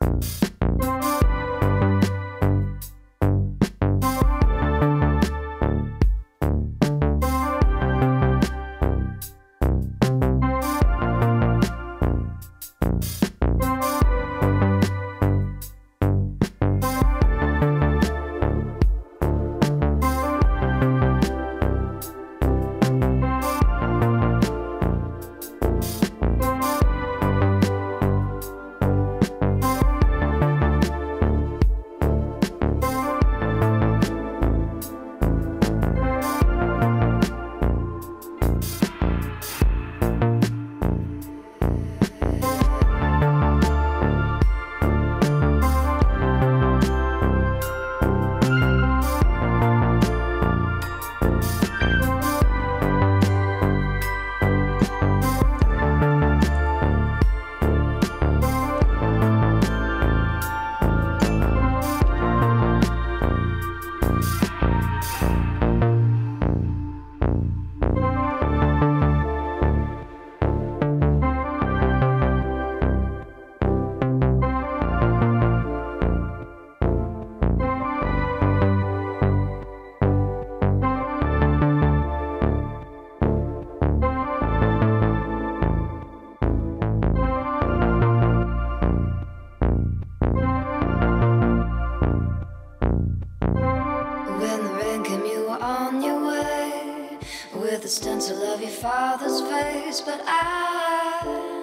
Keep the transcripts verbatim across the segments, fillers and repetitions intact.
the stencil of your father's face, but I,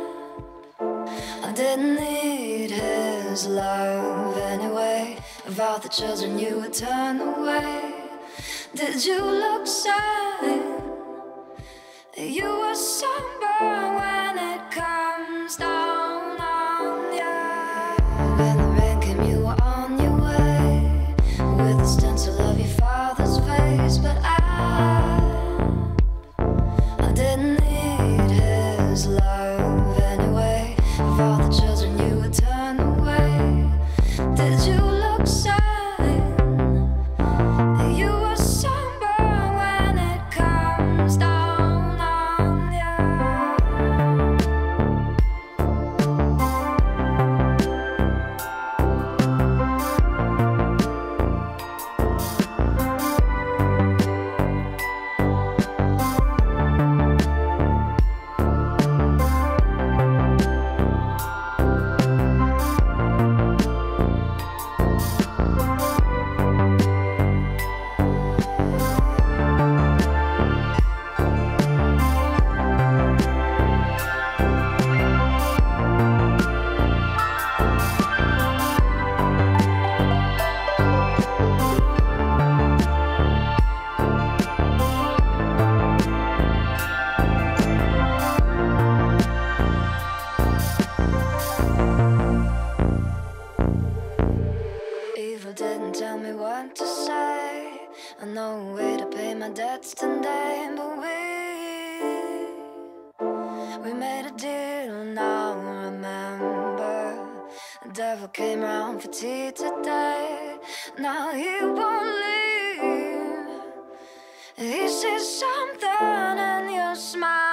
I didn't need his love anyway. Of all the children you would turn away, did you look sad? You were somber when it comes down on you. When the rain came, you were on your way, with the stencil of your father's face, but I, I didn't need his love anyway. Of all the children you would turn away, did you look sad? You were somber when it comes down on you. Evil didn't tell me what to say. I know a way to pay my debts today, but we we made a deal, now remember. The devil came round for tea today. Now he won't leave. He sees something in your smile.